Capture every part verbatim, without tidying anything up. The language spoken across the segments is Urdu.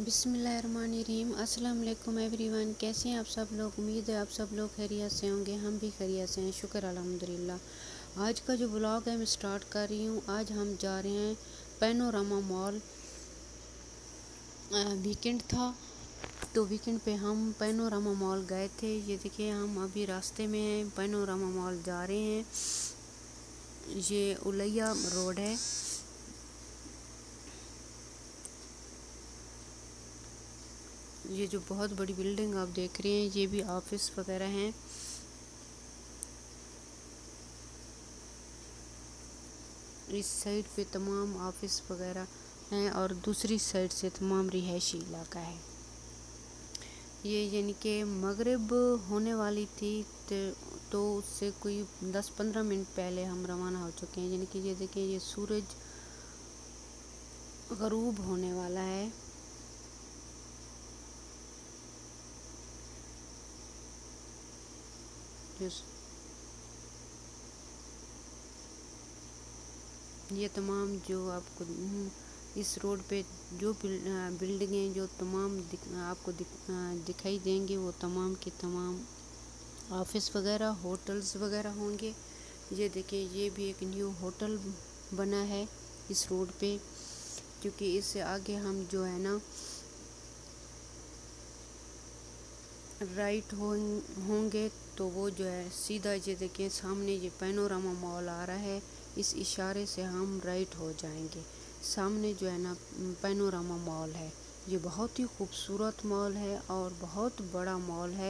بسم اللہ الرحمن الرحیم۔ السلام علیکم ایوری ون، کیسے ہیں آپ سب لوگ؟ امید ہے آپ سب لوگ خیریت سے ہوں گے، ہم بھی خیریت سے ہیں، شکر الحمدللہ۔ آج کا جو بلاگ ہے میں سٹارٹ کر رہی ہوں۔ آج ہم جا رہے ہیں پینوراما مال۔ ویکنڈ تھا تو ویکنڈ پہ ہم پینوراما مال گئے تھے۔ یہ دیکھیں ہم ابھی راستے میں ہیں، پینوراما مال جا رہے ہیں۔ یہ الیہ روڈ ہے۔ یہ جو بہت بڑی بلڈنگ آپ دیکھ رہے ہیں یہ بھی آفس وغیرہ ہیں۔ اس سائڈ پہ تمام آفس وغیرہ ہیں اور دوسری سائڈ سے تمام رہائشی علاقہ ہے۔ یہ یعنی کہ مغرب ہونے والی تھی تو اس سے کوئی دس پندرہ منٹ پہلے ہم روانہ ہو چکے ہیں۔ یعنی کہ یہ دیکھیں یہ سورج غروب ہونے والا ہے۔ یہ تمام جو آپ کو اس روڈ پہ جو بلڈنگیں جو تمام آپ کو دکھائی دیں گے وہ تمام کے تمام آفس وغیرہ ہوٹلز وغیرہ ہوں گے۔ یہ دیکھیں یہ بھی ایک نیو ہوٹل بنا ہے اس روڈ پہ، کیونکہ اس سے آگے ہم جو ہے نا رائٹ ہوں گے تو وہ جو ہے سیدھا یہ دیکھیں سامنے یہ پینوراما مال آ رہا ہے، اس اشارے سے ہم رائٹ ہو جائیں گے۔ سامنے جو ہے نا پینوراما مال ہے۔ یہ بہت ہی خوبصورت مال ہے اور بہت بڑا مال ہے۔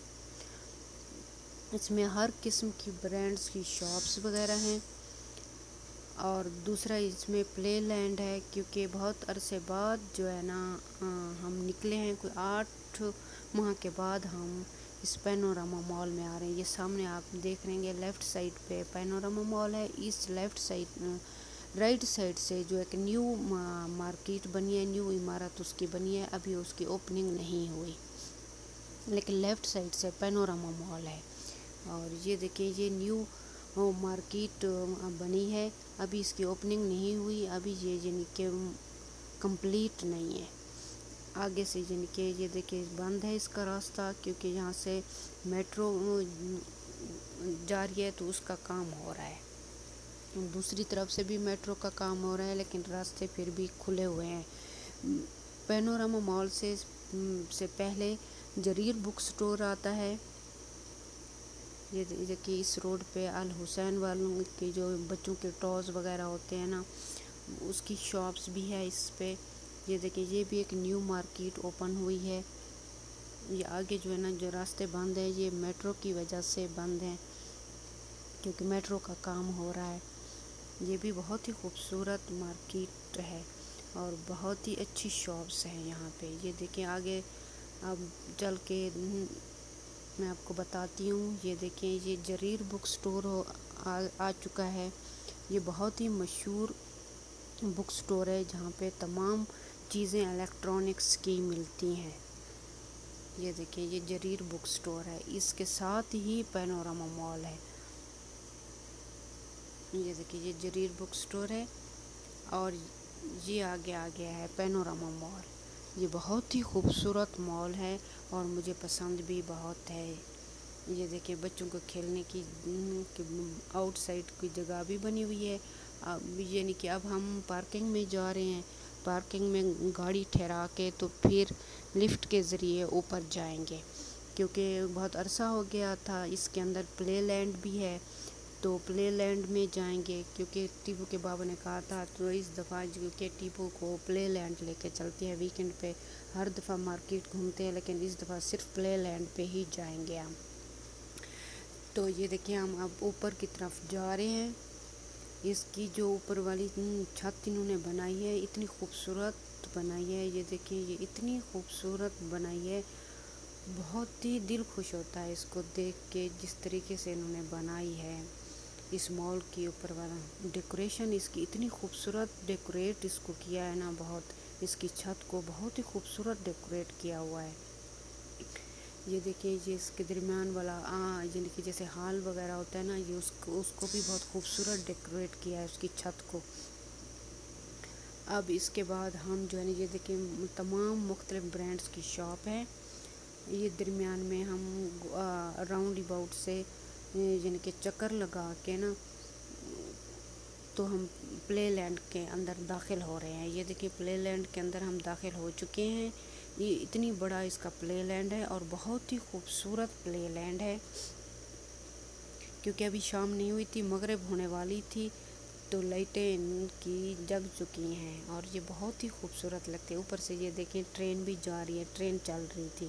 اس میں ہر قسم کی برانڈز کی شاپس وغیرہ ہیں اور دوسرا اس میں پلے لینڈ ہے، کیونکہ بہت عرصے بعد جو ہے نا ہم نکلے ہیں، کوئی آٹھ ماہ کے بعد ہم اس پینوراما مال میں آ رہے ہیں۔ یہ سامنے آپ دیکھ رہے ہیں لیفٹ سائڈ پہ پینوراما مال ہے، اس لیفٹ سائڈ رائٹ سائڈ سے جو ایک نیو مارکیٹ بنی ہے، نیو عمارت اس کی بنی ہے، ابھی اس کی اوپننگ نہیں ہوئی، لیکن لیفٹ سائڈ سے پینوراما مال ہے۔ اور یہ دیکھیں یہ نیو مارکیٹ بنی ہے، ابھی اس کی اوپننگ نہیں ہوئی، ابھی یہ یعنی کہ کمپلیٹ نہیں ہے۔ آگے سے یعنی کہ یہ دیکھیں بند ہے اس کا راستہ، کیونکہ یہاں سے میٹرو جا رہی ہے تو اس کا کام ہو رہا ہے۔ دوسری طرف سے بھی میٹرو کا کام ہو رہا ہے، لیکن راستے پھر بھی کھلے ہوئے ہیں۔ پینوراما مال سے سے پہلے جریر بک سٹور آتا ہے۔ یہ دیکھیں اس روڈ پہ الحسین والوں کے جو بچوں کے ٹوز وغیرہ ہوتے ہیں نا اس کی شاپس بھی ہے اس پہ۔ یہ دیکھیں یہ بھی ایک نیو مارکیٹ اوپن ہوئی ہے۔ یہ آگے جو ہے نا جو راستے بند ہیں یہ میٹرو کی وجہ سے بند ہیں، کیونکہ میٹرو کا کام ہو رہا ہے۔ یہ بھی بہت ہی خوبصورت مارکیٹ ہے اور بہت ہی اچھی شاپس ہیں یہاں پہ۔ یہ دیکھیں آگے اب چل کے میں آپ کو بتاتی ہوں۔ یہ دیکھیں یہ جریر بک سٹور آ, آ چکا ہے۔ یہ بہت ہی مشہور بک سٹور ہے جہاں پہ تمام چیزیں الیکٹرانکس کی ملتی ہیں۔ یہ دیکھیں یہ جریر بک سٹور ہے، اس کے ساتھ ہی پینوراما مال ہے۔ یہ دیکھیں یہ جریر بک سٹور ہے اور یہ آگے آ گیا ہے پینوراما مال۔ یہ بہت ہی خوبصورت مال ہے اور مجھے پسند بھی بہت ہے۔ یہ دیکھیں بچوں کو کھیلنے کی آؤٹ سائڈ کی جگہ بھی بنی ہوئی ہے، یعنی کہ اب ہم پارکنگ میں جا رہے ہیں، پارکنگ میں گاڑی ٹھہرا کے تو پھر لفٹ کے ذریعے اوپر جائیں گے، کیونکہ بہت عرصہ ہو گیا تھا۔ اس کے اندر پلے لینڈ بھی ہے تو پلے لینڈ میں جائیں گے، کیونکہ ٹیپو کے بابا نے کہا تھا تو اس دفعہ جو کہ ٹیپو کو پلے لینڈ لے کے چلتے ہیں۔ ویکنڈ پہ ہر دفعہ مارکیٹ گھومتے ہیں، لیکن اس دفعہ صرف پلے لینڈ پہ ہی جائیں گے ہم۔ تو یہ دیکھیں ہم اب اوپر کی طرف جا رہے ہیں۔ اس کی جو اوپر والی چھت انہوں نے بنائی ہے اتنی خوبصورت بنائی ہے۔ یہ دیکھیں یہ اتنی خوبصورت بنائی ہے، بہت ہی دل خوش ہوتا ہے اس کو دیکھ کے، جس طریقے سے انہوں نے بنائی ہے۔ اس مال کی اوپر والا ڈیکوریشن اس کی اتنی خوبصورت ڈیکوریٹ اس کو کیا ہے نا، بہت اس کی چھت کو بہت ہی خوبصورت ڈیکوریٹ کیا ہوا ہے۔ یہ دیکھیں یہ اس کے درمیان والا آ یعنی کہ جیسے ہال وغیرہ ہوتا ہے نا، یہ اس کو اس کو بھی بہت خوبصورت ڈیکوریٹ کیا ہے اس کی چھت کو۔ اب اس کے بعد ہم جو ہے نا یہ دیکھیں تمام مختلف برانڈس کی شاپ ہے. یہ درمیان میں ہم راؤنڈ اباؤٹ سے یعنی کہ چکر لگا کے نا تو ہم پلے لینڈ کے اندر داخل ہو رہے ہیں. یہ دیکھیں پلے لینڈ کے اندر ہم داخل ہو چکے ہیں. یہ اتنی بڑا اس کا پلے لینڈ ہے اور بہت ہی خوبصورت پلے لینڈ ہے. کیونکہ ابھی شام نہیں ہوئی تھی، مغرب ہونے والی تھی تو لائٹیں ان کی جگ چکی ہیں اور یہ بہت ہی خوبصورت لگتے ہیں. اوپر سے یہ دیکھیں ٹرین بھی جا رہی ہے، ٹرین چل رہی تھی.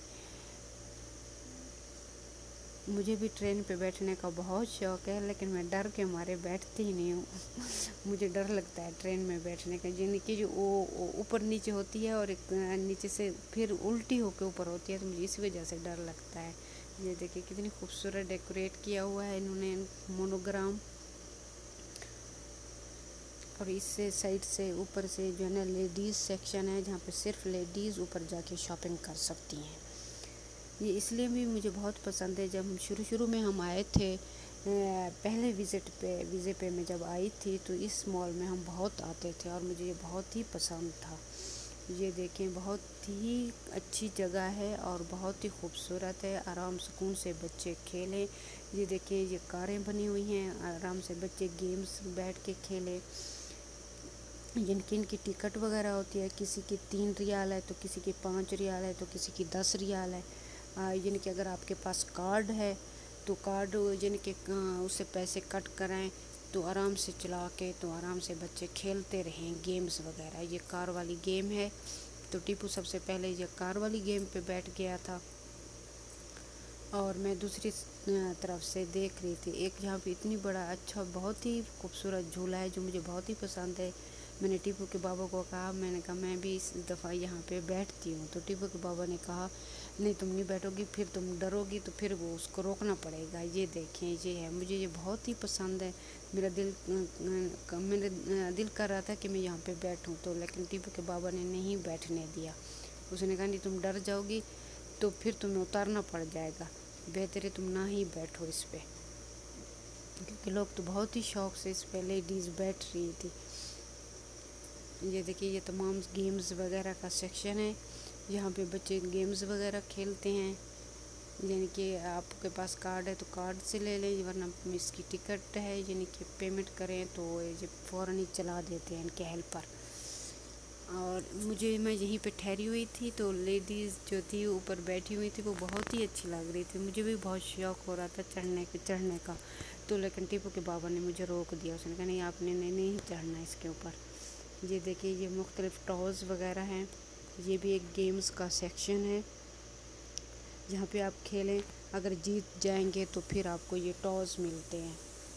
مجھے بھی ٹرین پہ بیٹھنے کا بہت شوق ہے، لیکن میں ڈر کے مارے بیٹھتی ہی نہیں ہوں. مجھے ڈر لگتا ہے ٹرین میں بیٹھنے کا، یعنی کہ جو وہ اوپر نیچے ہوتی ہے اور ایک نیچے سے پھر الٹی ہو کے اوپر ہوتی ہے، تو مجھے اس وجہ سے ڈر لگتا ہے. یہ دیکھیں کتنی خوبصورت ڈیکوریٹ کیا ہوا ہے انہوں نے مونوگرام. اور اس سے سائڈ سے اوپر سے جو ہے نا لیڈیز سیکشن ہے جہاں پہ صرف لیڈیز اوپر جا کے شاپنگ کر سکتی ہیں. یہ اس لیے بھی مجھے بہت پسند ہے. جب ہم شروع شروع میں ہم آئے تھے پہلے وزٹ پہ ویزے پہ میں جب آئی تھی تو اس مال میں ہم بہت آتے تھے اور مجھے یہ بہت ہی پسند تھا. یہ دیکھیں بہت ہی اچھی جگہ ہے اور بہت ہی خوبصورت ہے. آرام سکون سے بچے کھیلیں. یہ دیکھیں یہ کاریں بنی ہوئی ہیں، آرام سے بچے گیمز بیٹھ کے کھیلیں. جن کی ان کی ٹکٹ وغیرہ ہوتی ہے، کسی کی تین ریال ہے تو کسی کی پانچ ریال ہے تو کسی کی دس ریال ہے. یعنی کہ اگر آپ کے پاس کارڈ ہے تو کارڈ یعنی کہ اس سے پیسے کٹ کرائیں تو آرام سے چلا کے تو آرام سے بچے کھیلتے رہیں گیمز وغیرہ. یہ کار والی گیم ہے تو ٹیپو سب سے پہلے یہ کار والی گیم پہ بیٹھ گیا تھا اور میں دوسری طرف سے دیکھ رہی تھی. ایک یہاں پہ اتنی بڑا اچھا بہت ہی خوبصورت جھولا ہے جو مجھے بہت ہی پسند ہے. میں نے ٹیپو کے بابا کو کہا، میں نے کہا میں بھی اس دفعہ یہاں پہ بیٹھتی ہوں. تو ٹیپو کے بابا نے کہا نہیں تم نہیں بیٹھو گی، پھر تم ڈرو گی تو پھر وہ اس کو روکنا پڑے گا. یہ دیکھیں یہ ہے، مجھے یہ بہت ہی پسند ہے. میرا دل میرا دل کر رہا تھا کہ میں یہاں پہ بیٹھوں تو لیکن ٹیپو کے بابا نے نہیں بیٹھنے دیا. اس نے کہا نہیں تم ڈر جاؤ گی تو پھر تمہیں اتارنا پڑ جائے گا، بہتر ہے تم نہ ہی بیٹھو اس پہ. کیونکہ لوگ تو بہت ہی شوق سے اس پہ لیڈیز بیٹھ رہی تھی. یہ دیکھیے یہ تمام گیمز وغیرہ کا سیکشن ہے. یہاں پہ بچے گیمز وغیرہ کھیلتے ہیں. یعنی کہ آپ کے پاس کارڈ ہے تو کارڈ سے لے لیں، ورنہ اس کی ٹکٹ ہے یعنی کہ پیمنٹ کریں تو یہ فوراً ہی چلا دیتے ہیں ان کے ہیلپر. اور مجھے میں یہیں پہ ٹھہری ہوئی تھی تو لیڈیز جو تھی اوپر بیٹھی ہوئی تھی وہ بہت ہی اچھی لگ رہی تھی. مجھے بھی بہت شوق ہو رہا تھا چڑھنے کے چڑھنے کا تو لیکن ٹیپو کے بابا نے مجھے روک دیا. اس نے کہا نہیں آپ نے نہیں چڑھنا اس کے اوپر. یہ دیکھیے یہ مختلف ٹاز وغیرہ ہیں. یہ بھی ایک گیمز کا سیکشن ہے جہاں پہ آپ کھیلیں، اگر جیت جائیں گے تو پھر آپ کو یہ ٹاز ملتے ہیں.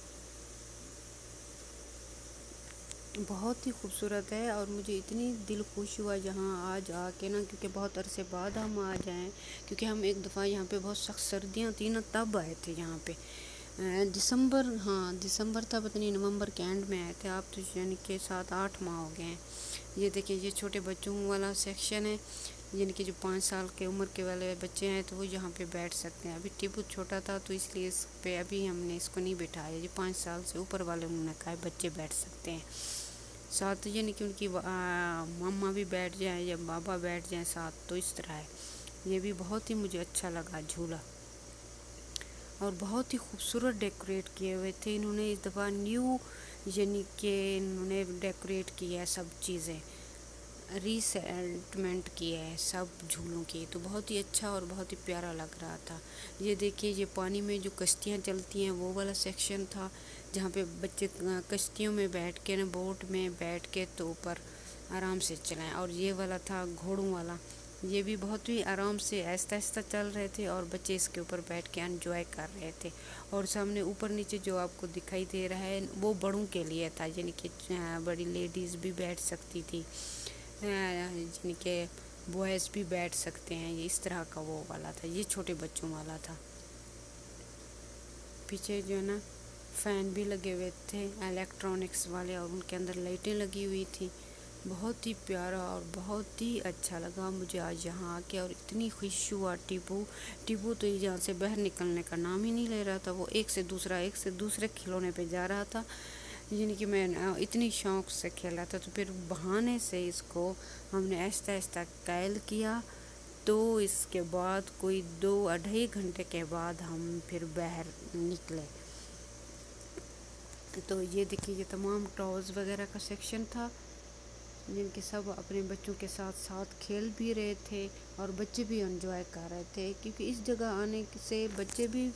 بہت ہی خوبصورت ہے اور مجھے اتنی دل خوش ہوا یہاں آج آ کے نا، کیونکہ بہت عرصے بعد ہم آ جائیں. کیونکہ ہم ایک دفعہ یہاں پہ بہت سخت سردیاں تھیں نا تب آئے تھے یہاں پہ. دسمبر ہاں دسمبر تھا پتہ نہیں نومبر کے اینڈ میں آئے تھے. آپ تو یعنی کہ سات آٹھ ماہ ہو گئے ہیں. یہ دیکھیں یہ چھوٹے بچوں والا سیکشن ہے، یعنی کہ جو پانچ سال کے عمر کے والے بچے ہیں تو وہ یہاں پہ بیٹھ سکتے ہیں. ابھی ٹیپو چھوٹا تھا تو اس لیے اس پہ ابھی ہم نے اس کو نہیں بٹھایا. یہ پانچ سال سے اوپر والے انہوں نے کہا ہے بچے بیٹھ سکتے ہیں ساتھ، یعنی کہ ان کی مما بھی بیٹھ جائیں یا بابا بیٹھ جائیں ساتھ تو اس طرح ہے. یہ بھی بہت ہی مجھے اچھا لگا جھولا اور بہت ہی خوبصورت ڈیکوریٹ کیے ہوئے تھے انہوں نے. اس دفعہ نیو یعنی کہ انہوں نے ڈیکوریٹ کیا ہے سب چیزیں، ریسیٹمنٹ کیا ہے سب جھولوں کی، تو بہت ہی اچھا اور بہت ہی پیارا لگ رہا تھا. یہ دیکھیے یہ پانی میں جو کشتیاں چلتی ہیں وہ والا سیکشن تھا جہاں پہ بچے کشتیوں میں بیٹھ کے نا بوٹ میں بیٹھ کے تو اوپر آرام سے چلائیں. اور یہ والا تھا گھوڑوں والا، یہ بھی بہت ہی آرام سے آہستہ آہستہ چل رہے تھے اور بچے اس کے اوپر بیٹھ کے انجوائے کر رہے تھے. اور سامنے اوپر نیچے جو آپ کو دکھائی دے رہا ہے وہ بڑوں کے لیے تھا، یعنی کہ بڑی لیڈیز بھی بیٹھ سکتی تھی، یعنی کہ بوائز بھی بیٹھ سکتے ہیں. یہ اس طرح کا وہ والا تھا. یہ چھوٹے بچوں والا تھا. پیچھے جو ہے نا فین بھی لگے ہوئے تھے الیکٹرانکس والے اور ان کے اندر لائٹیں لگی ہوئی تھی. بہت ہی پیارا اور بہت ہی اچھا لگا مجھے آج یہاں آ کے. اور اتنی خوش ہوا ٹیپو ٹیپو تو یہاں سے باہر نکلنے کا نام ہی نہیں لے رہا تھا. وہ ایک سے دوسرا ایک سے دوسرے کھلونے پہ جا رہا تھا. یعنی کہ میں اتنی شوق سے کھیلا تھا، تو پھر بہانے سے اس کو ہم نے آہستہ آہستہ قائل کیا۔ تو اس کے بعد کوئی دو اڑھائی گھنٹے کے بعد ہم پھر باہر نکلے۔ تو یہ دیکھیے، یہ تمام ٹاورز وغیرہ کا سیکشن تھا، جن کے سب اپنے بچوں کے ساتھ ساتھ کھیل بھی رہے تھے اور بچے بھی انجوائے کر رہے تھے، کیونکہ اس جگہ آنے سے بچے بھی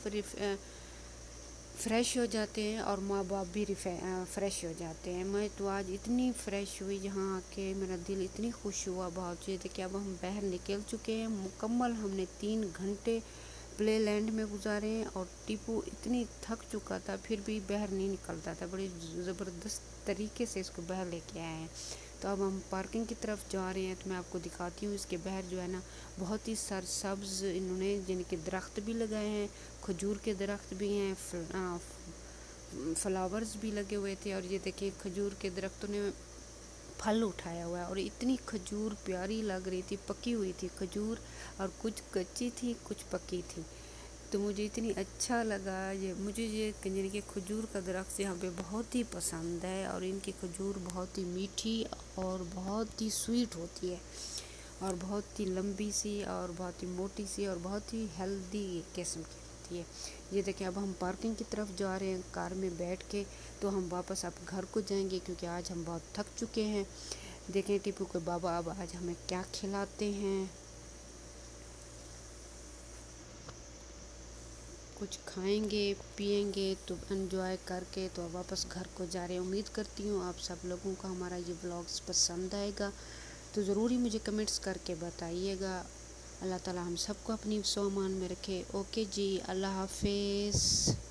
فریش ہو جاتے ہیں اور ماں باپ بھی فریش ہو جاتے ہیں۔ میں تو آج اتنی فریش ہوئی یہاں آ کے، میرا دل اتنی خوش ہوا بہت چیز کہ اب ہم باہر نکل چکے ہیں مکمل۔ ہم نے تین گھنٹے پلے لینڈ میں گزارے ہیں اور ٹیپو اتنی تھک چکا تھا پھر بھی باہر نہیں نکلتا تھا، بڑی زبردست طریقے سے اس کو باہر لے کے آئے ہیں۔ تو اب ہم پارکنگ کی طرف جا رہے ہیں، تو میں آپ کو دکھاتی ہوں۔ اس کے باہر جو ہے نا بہت ہی سرسبز انہوں نے جن کے درخت بھی لگائے ہیں، کھجور کے درخت بھی ہیں، فلاورز بھی لگے ہوئے تھے، اور یہ دیکھیں کھجور کے درختوں نے پھل اٹھایا ہوا ہے، اور اتنی کھجور پیاری لگ رہی تھی، پکی ہوئی تھی کھجور، اور کچھ کچی تھی کچھ پکی تھی۔ تو مجھے اتنی اچھا لگا، یہ مجھے یہ یعنی کہ کھجور کا درخت یہاں پہ بہت ہی پسند ہے، اور ان کی کھجور بہت ہی میٹھی اور بہت ہی سویٹ ہوتی ہے، اور بہت ہی لمبی سی اور بہت ہی موٹی سی اور بہت ہی ہیلدی قسم کی ہوتی ہے۔ یہ دیکھیں اب ہم پارکنگ کی طرف جا رہے ہیں کار میں بیٹھ کے، تو ہم واپس اب گھر کو جائیں گے کیونکہ آج ہم بہت تھک چکے ہیں۔ دیکھیں ٹیپو کے بابا اب آج ہمیں کیا کھلاتے ہیں، کچھ کھائیں گے پئیں گے تو انجوائے کر کے تو اب واپس گھر کو جا رہے ہیں۔ امید کرتی ہوں آپ سب لوگوں کو ہمارا یہ ولاگس پسند آئے گا، تو ضروری مجھے کمنٹس کر کے بتائیے گا۔ اللہ تعالی ہم سب کو اپنی سو امان میں رکھے۔ اوکے جی، اللہ حافظ۔